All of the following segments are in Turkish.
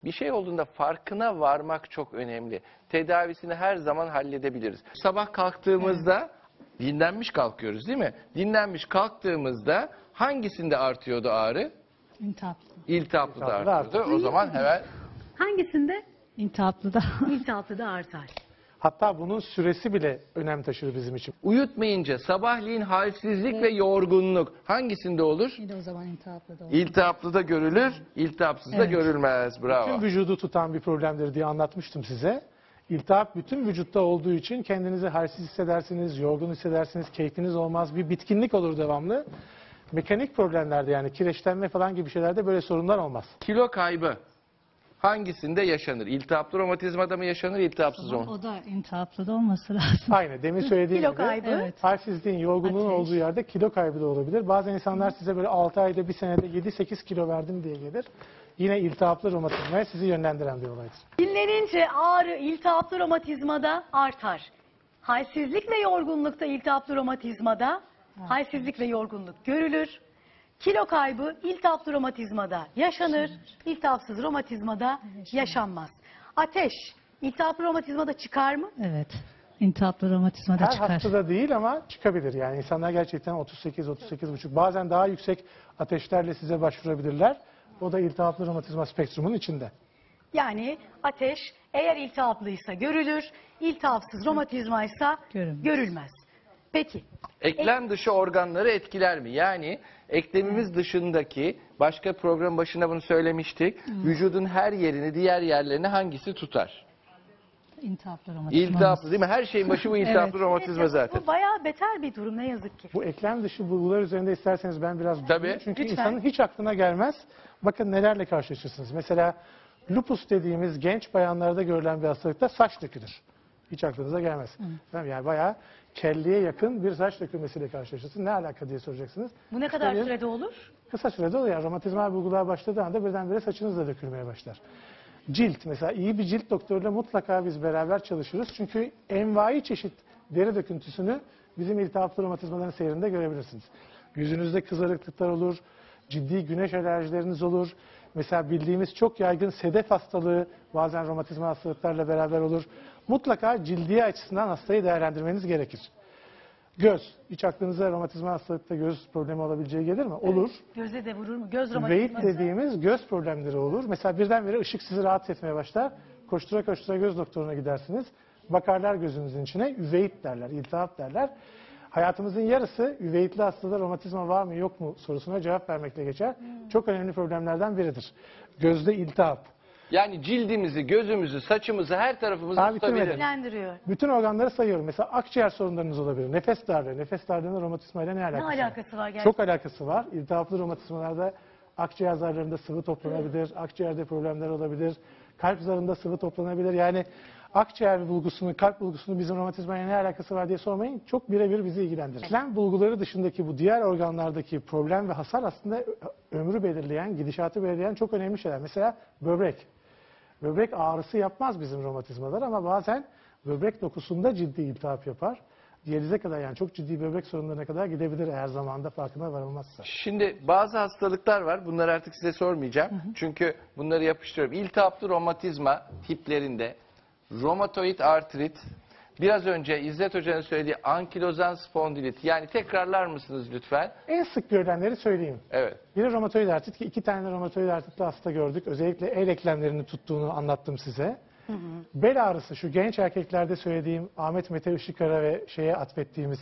Bir şey olduğunda farkına varmak çok önemli. Tedavisini her zaman halledebiliriz. Sabah kalktığımızda dinlenmiş kalkıyoruz değil mi? Dinlenmiş kalktığımızda hangisinde artıyordu ağrı? İltihaplı. İltihaplı da İltihaplı da artıyordu. artıyor. O zaman hemen Hangisinde? İltihaplı da. İltihaplı da artar. Hatta bunun süresi bile önem taşır bizim için. uyutmayınca sabahleyin halsizlik ve yorgunluk hangisinde olur? Bir de o zaman iltihaplı da olur. İltihaplı da görülür, iltihapsız da Evet. görülmez. Bravo. Bütün vücudu tutan bir problemdir diye anlatmıştım size. İltihap bütün vücutta olduğu için kendinizi halsiz hissedersiniz, yorgun hissedersiniz, keyfiniz olmaz, bir bitkinlik olur devamlı. Mekanik problemlerde yani kireçlenme falan gibi şeylerde böyle sorunlar olmaz. Kilo kaybı hangisinde yaşanır? İltihaplı romatizmada mı yaşanır, iltihapsız mı? O da iltihaplı da olması lazım. Aynı demin söylediğim Kilo gibi kaybı. Evet. halsizliğin, yorgunluğun Ateş. olduğu yerde kilo kaybı da olabilir. Bazen insanlar size böyle 6 ayda bir senede 7-8 kilo verdim diye gelir. Yine iltihaplı romatizmaya sizi yönlendiren bir olaydır. Dinlenince ağrı iltihaplı romatizmada artar. Halsizlik ve yorgunlukta iltihaplı romatizmada halsizlik ve yorgunluk görülür. Kilo kaybı iltihaplı romatizmada yaşanır. İltihapsız romatizmada yaşanmaz. Ateş iltihaplı romatizmada çıkar mı? Evet. İltihaplı romatizmada Her çıkar. hastada değil ama çıkabilir. Yani insanlar gerçekten 38-38,5 bazen daha yüksek ateşlerle size başvurabilirler. O da iltihaplı romatizma spektrumunun içinde. Yani ateş eğer iltihaplıysa görülür, iltihapsız romatizmaysa Görülmez. görülmez. Peki. Eklem dışı organları etkiler mi? Yani eklemimiz dışındaki, başka program başında bunu söylemiştik, vücudun her yerini, diğer yerlerini hangisi tutar? İltihaplı romatizma. İltihaplı değil mi? Her şeyin başı bu iltihaplı Evet. romatizma zaten. Bu bayağı beter bir durum ne yazık ki. Bu eklem dışı bulgular üzerinde isterseniz ben biraz Tabii. durayım. Çünkü Lütfen. insanın hiç aklına gelmez. Bakın nelerle karşılaşırsınız. Mesela lupus dediğimiz genç bayanlarda görülen bir hastalıkta saç dökülür. Hiç aklınıza gelmez. Tamam, yani bayağı kelliye yakın bir saç dökülmesiyle karşılaşırsınız. Ne alaka diye soracaksınız. Bu ne İşte kadar bir sürede olur? Kısa sürede oluyor. Yani romatizmal bulgular başladığı anda birdenbire saçınız da dökülmeye başlar. Cilt mesela iyi bir cilt doktoruyla mutlaka biz beraber çalışırız. Çünkü envai çeşit deri döküntüsünü bizim iltihaplı romatizmaların seyrinde görebilirsiniz. Yüzünüzde kızarıklıklar olur, ciddi güneş alerjileriniz olur. Mesela bildiğimiz çok yaygın sedef hastalığı bazen romatizma hastalıklarla beraber olur. Mutlaka cildiye açısından hastayı değerlendirmeniz gerekir. Göz, hiç aklınıza romatizma hastalıkta göz problemi olabileceği gelir mi? Olur. Göze de vurur mu? Göz Veit romatizması. dediğimiz göz problemleri olur. Mesela birdenbire ışık sizi rahatsız etmeye başlar. Koştura koştura göz doktoruna gidersiniz. Bakarlar gözünüzün içine. Üveit derler, iltihap derler. Hayatımızın yarısı üveitli hastada romatizma var mı yok mu sorusuna cevap vermekle geçer. Çok önemli problemlerden biridir. Gözde iltihap. Yani cildimizi, gözümüzü, saçımızı, her tarafımızı Abi tutabilir. bitirmedim. Lendiriyor. Bütün organları sayıyorum. Mesela akciğer sorunlarınız olabilir. Nefes darlığı. Nefes darlığının romatizmayla ne alakası Ne var? alakası var gerçekten? Çok alakası var. İltihaplı romatizmalarda akciğer zarlarında sıvı toplanabilir, akciğerde problemler olabilir, kalp zarında sıvı toplanabilir. Yani akciğer bulgusunun, kalp bulgusunun bizim romatizmaya ne alakası var diye sormayın. Çok birebir bizi ilgilendirir. Eklem bulguları dışındaki bu diğer organlardaki problem ve hasar aslında ömrü belirleyen, gidişatı belirleyen çok önemli şeyler. Mesela böbrek. Böbrek ağrısı yapmaz bizim romatizmalar ama bazen böbrek dokusunda ciddi iltihap yapar. Diyalize kadar yani çok ciddi böbrek sorunlarına kadar gidebilir eğer zamanında farkına varılmazsa. Şimdi bazı hastalıklar var. Bunları artık size sormayacağım. Çünkü bunları yapıştırıyorum. İltihaplı romatizma tiplerinde romatoid artrit, biraz önce İzzet Hoca'nın söylediği ankilozan spondilit. Yani tekrarlar mısınız lütfen? En sık görülenleri söyleyeyim. Evet. Biri romatoid artrit ki 2 tane romatoid artritli hasta gördük. Özellikle el eklemlerini tuttuğunu anlattım size. Bel ağrısı şu genç erkeklerde söylediğim Ahmet Mete Işıkara ve şeye atfettiğimiz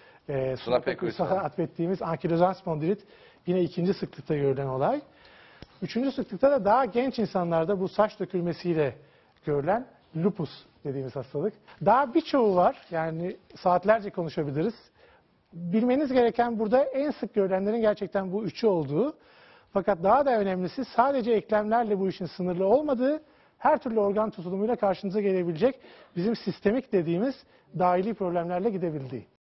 Suna Pekuysal'a atfettiğimiz ankilozan spondilit yine ikinci sıklıkta görülen olay. Üçüncü sıklıkta da daha genç insanlarda bu saç dökülmesiyle görülen lupus dediğimiz hastalık. Daha birçoğu var. Yani saatlerce konuşabiliriz. Bilmeniz gereken burada en sık görülenlerin gerçekten bu üçü olduğu. Fakat daha da önemlisi sadece eklemlerle bu işin sınırlı olmadığı, her türlü organ tutulumuyla karşınıza gelebilecek bizim sistemik dediğimiz dahili problemlerle gidebildiği.